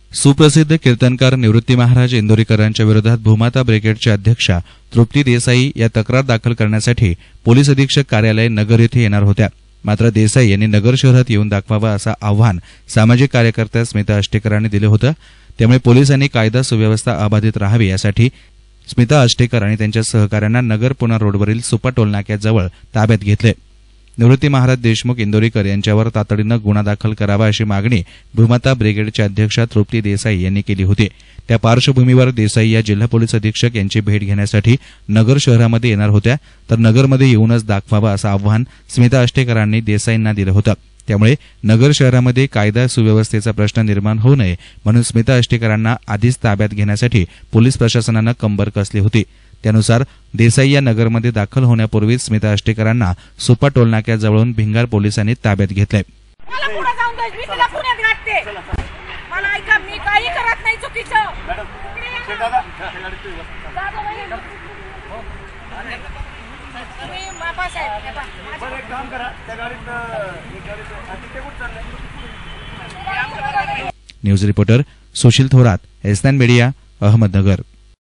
सुप्रसिद्ध कीर्तनकार निवृत्ती महाराज इंदोरीकरांच्या विरोधात भूमाता ब्रिगेडच्या अध्यक्षा तृप्ती देसाई या तक्रार दाखल करण्यासाठी पोलीस अधीक्षक कार्यालय नगर येथे येणार होत्या। मात्र देसाई यांनी नगर शहरात येऊन दाखवावं असं आव्हान सामाजिक कार्यकर्त्या स्मिता अष्टेकरांनी दिलं होतं। त्यामुळे पोलिसांनी कायदा सुव्यवस्था अबाधित राहावी यासाठी स्मिता अष्टेकर आणि त्यांच्या सहकाऱ्यांना नगर पुणा रोडवरील सुपा टोलनाक्याजवळ ताब्यात घेतले। निवृत्ती महाराज देशमुख इंदोरीकर यांच्यावर तातडीनं गुन्हा दाखल करावा अशी मागणी भूमाता ब्रिगेडच्या अध्यक्षा तृप्ती देसाई यांनी केली होती। त्या पार्श्वभूमीवर देसाई या जिल्हा पोलीस अधीक्षक यांची भेट घेण्यासाठी नगर शहरामध्ये येणार होत्या, तर नगरमध्ये येऊनच दाखवावं असं आव्हान स्मिता अष्टेकरांनी देसाईंना दिलं होतं। त्यामुळे नगर शहरामध्ये कायदा सुव्यवस्थेचा प्रश्न निर्माण होऊ नये म्हणून स्मिता अष्टेकरांना आधीच ताब्यात घेण्यासाठी पोलीस प्रशासनानं कंबर कसली होती। त्यानुसार देसाई या नगरमध्ये दाखल होण्यापूर्वीच स्मिता अष्टेकरांना सुपा टोलनाक्याजवळून भिंगार पोलिसांनी ताब्यात घेतले। News reporter Sushil Thorat, S9 media, Ahmednagar.